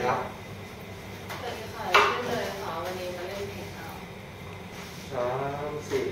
ครับสวัสดีค่ะเช่นเลยค่ะวันนี้มาเล่นเพลงเอา 3 4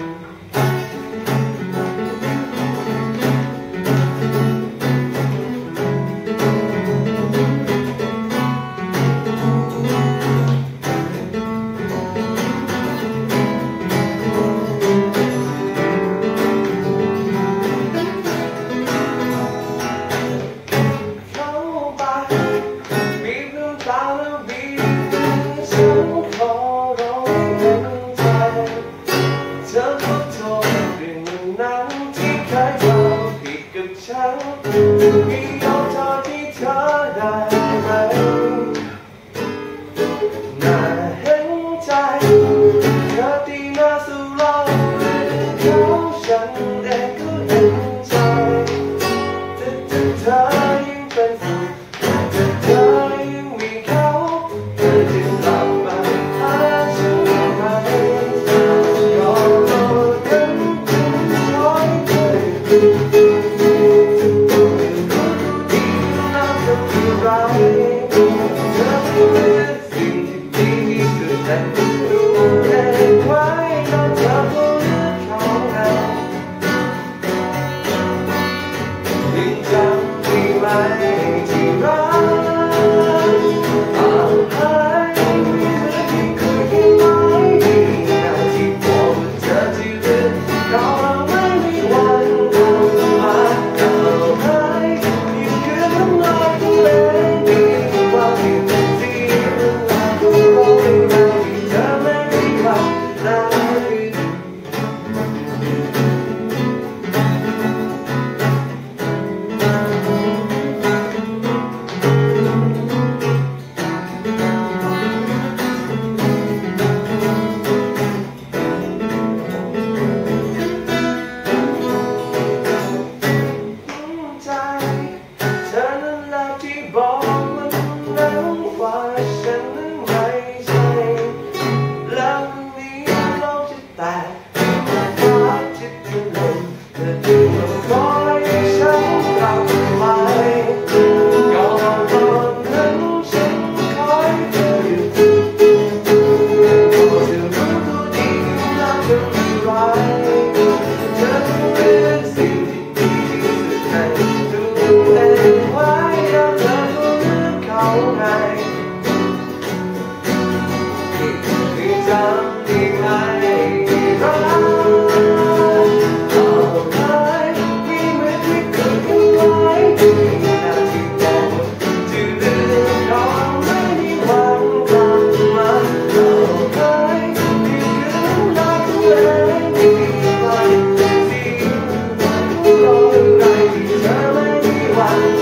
เธอขอโทษเรื่องนั้นที่เคยทำผิดกับฉันมียอมเท่าที่เธอได้ไหมน่าเห็นใจเธอที่น่าสู้เราเรื่องเขาฉันเองก็เห็นใจแต่เธอยิ่งเป็นสุขแต่เธอยิ่งมีเขาเธอจึงกลับมาหาฉันไหมบอกมันนั้นว่าฉันนั้นไม่ใช่แล้ววันนี้โลกจะแตกฟ้าจะถล่มเธอจึงต้องคอยให้ฉันกลับไปก่อนนั้นฉันคอยเธออยู่เพราะเธอรู้ตัวดีว่าจะไม่ร้ายเธอเป็นสิ่งที่ดีที่สุดในตัวเองไว้เอาไงที่จำได้ไหมที่รักเอาไว้ที่ไม่ได้เกิดขึ้นไว้ที่นาทีบอกจะลืมก็ไม่มีวันกลับมาเอาไว้ที่คืนรักตัวเองที่วันที่รออะไรที่เธอไม่มีวัน